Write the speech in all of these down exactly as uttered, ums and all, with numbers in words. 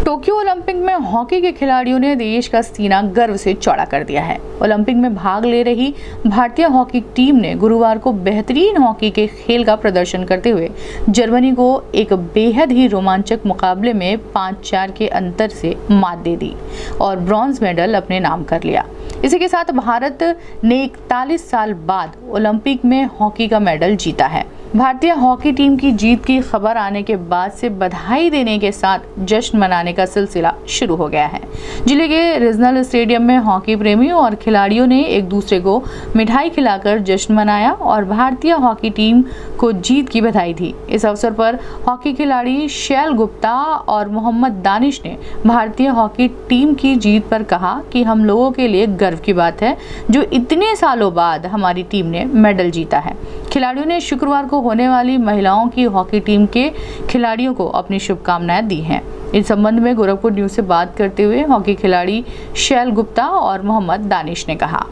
Tokyo Olympic में hockey के खिलाड़ियों ने देश का सीना गर्व से चौड़ा कर दिया है। ओलंपिक में भाग ले रही भारतीय हॉकी टीम ने गुरुवार को बेहतरीन हॉकी के खेल का प्रदर्शन करते हुए जर्मनी को एक बेहद ही रोमांचक मुकाबले में पाँच चार के अंतर से मात दे दी और ब्रॉन्ज मेडल अपने नाम कर लिया। इसी के साथ भारत ने इकतालीस साल बाद ओलंपिक में हॉकी का मेडल जीता है। भारतीय हॉकी टीम की जीत की खबर आने के बाद से बधाई देने के साथ जश्न मनाने का सिलसिला शुरू हो गया है। जिले के रीजनल स्टेडियम में हॉकी प्रेमियों और खिलाड़ियों ने एक दूसरे को मिठाई खिलाकर जश्न मनाया और भारतीय हॉकी टीम को जीत की बधाई दी। इस अवसर पर हॉकी खिलाड़ी शैल गुप्ता और मोहम्मद दानिश ने भारतीय हॉकी टीम की जीत पर कहा कि हम लोगों के लिए गर्व की बात है जो इतने सालों बाद हमारी टीम ने मेडल जीता है। खिलाड़ियों ने शुक्रवार को होने वाली महिलाओं की हॉकी टीम के खिलाड़ियों को अपनी शुभकामनाएं दी हैं। इस संबंध में गोरखपुर न्यूज से बात करते हुए हॉकी खिलाड़ी शैल गुप्ता और मोहम्मद दानिश ने कहा,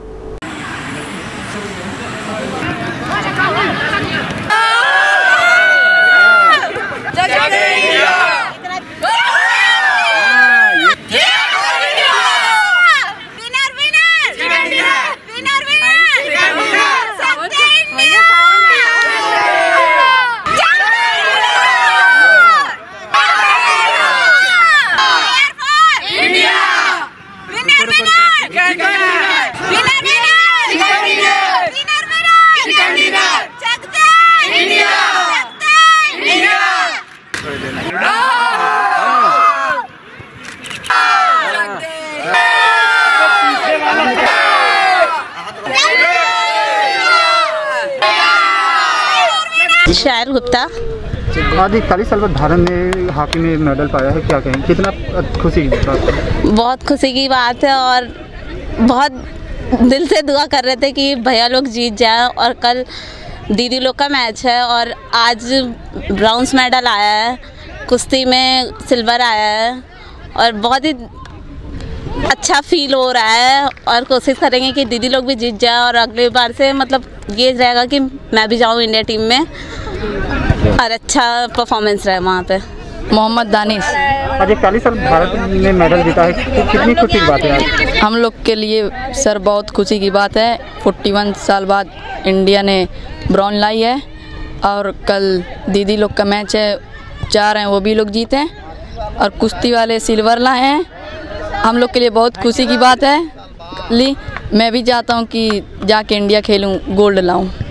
शैल गुप्ता। आज इकतालीस साल बाद भारत ने हॉकी में मेडल पाया है, क्या कहें, कितना खुशी की बात है? बहुत खुशी की बात है और बहुत दिल से दुआ कर रहे थे कि भैया लोग जीत जाए और कल दीदी लोग का मैच है और आज ब्रॉन्ज मेडल आया है, कुश्ती में सिल्वर आया है और बहुत ही अच्छा फील हो रहा है और कोशिश करेंगे कि दीदी लोग भी जीत जाए और अगली बार से मतलब ये रहेगा कि मैं भी जाऊँ इंडिया टीम में और अच्छा परफॉर्मेंस रहे वहाँ पे। मोहम्मद दानिश। आज इकतालीस साल भारत ने मेडल जीता है, तो कितनी खुशी की बात है आज? हम लोग के लिए सर बहुत खुशी की बात है। इकतालीस साल बाद इंडिया ने ब्रॉन्ज लाई है और कल दीदी लोग का मैच है, चार हैं वो भी लोग जीते हैं और कुश्ती वाले सिल्वर लाए हैं। हम लोग के लिए बहुत खुशी की बात है। ली मैं भी चाहता हूँ कि जाके इंडिया खेलूँ, गोल्ड लाऊँ।